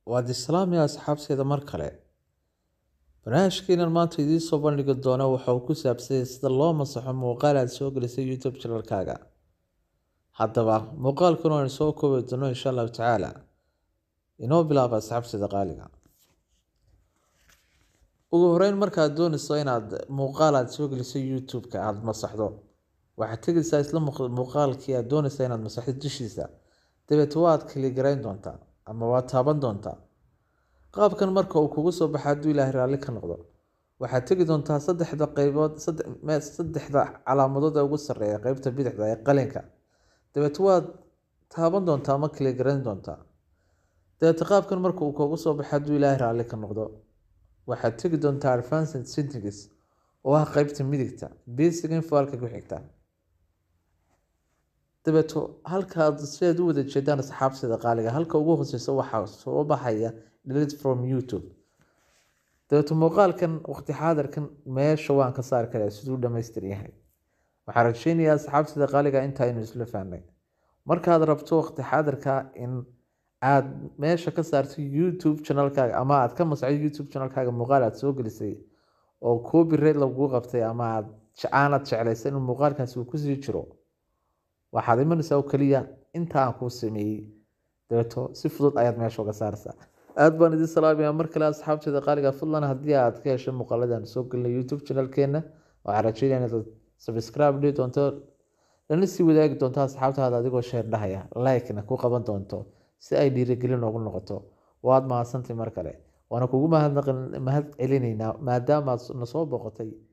waad islaami asxaabteeda mar kale barnaamijkeenan maanta idiin soo bandhigi doona waxa uu ku saabsan sida loo masaxo muuqaal aad soo gelisay YouTube channel-kaaga. Haddaba muuqaalkan oo aan soo koobi doono insha Allah tacaala inoo bilaaba asxaabteeda qaaliga. ugu horeyn markaad doonayso inaad muuqaal aad soo gelisay YouTube-ka aad masaxdo waxaad tegaysaa isla muuqaalkii aad doonayso inaad masaxdo dushiisa dabeetana waad klik garayn doontaa ama waad taaban doontaa. qaabkan marka uu kugu soo baxo hadduu Ilaahay raalli ka noqdo waxaad tegi doontaa saddexda qaybood saddexda calaamadood ee ugu sarreeya qaybta bidixda ee qalinka dabeetana waad taaban doontaa ama klik garayn doontaa. dabeetana qaabkan marka uu kugu soo baxo hadduu Ilaahay raalli ka noqdo waxaad tegi doontaa advanced settings oo ah qaybta midigta basic info halka ku xigta. dabeetana halkaad sidaad u wada jeedaan asxaabteeda qaaliga halka ugu hooseysa waxaa soo baxaya delete from YouTube. dabeetana muuqaalkan waqti xaadirkan meesha waan ka saari karaa siduu dhammaystiran yahay. waxaan rajaynayaa asxaabteeda qaaliga inta aynu isla fahnay. markaad rabto waqti xaadirka in aad meesha ka saarto YouTube channel-kaaga ama aad ka masaxdo YouTube channel-kaaga muuqaal aad soo gelisay oo copyright lagu qabtay ama aad jeclaysan in muuqaalkaasi uu ku sii jiro waxaad imanaysaa oo kaliya inta aan kuu sameeyey dabeetana si fudud ayaad meesha uga saaraysaa. aad baan idin salaamayaa mar kale asxaabteeda qaaliga. fadlan haddii aad ka hesho muuqaaladan soo gelinay YouTube channel-keena waxaan rajaynayaa inaad subscribe dhihi doonto lana sii wadaagi doonto asxaabtaada adigoo share dhahaya like-na ku qaban doonto si ay dhiirigelin ugu noqoto. waad mahadsantahay mar kale waana kugu mahad celinaynaa maadaama aad na soo booqatay